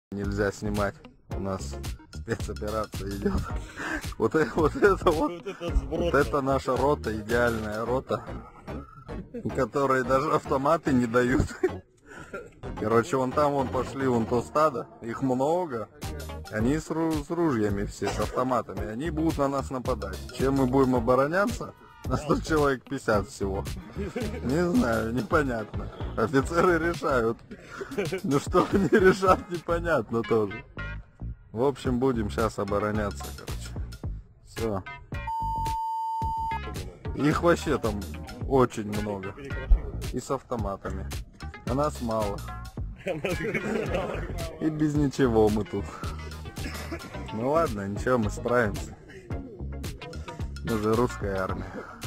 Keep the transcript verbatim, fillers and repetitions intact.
нельзя снимать. У нас спецоперация идет. Вот это вот, это, вот, вот это наша рота, идеальная рота, которой даже автоматы не дают. Короче, вон там вон пошли, вон то стадо, их много. Они с, ру с ружьями все, с автоматами. Они будут на нас нападать. Чем мы будем обороняться? На сто человек пятьдесят всего. Не знаю, непонятно. Офицеры решают. Ну что они решат, непонятно тоже. В общем, будем сейчас обороняться, короче. Все. Их вообще там очень много. И с автоматами. А нас мало. И без ничего мы тут. Ну ладно, ничего, мы справимся. Мы же русская армия.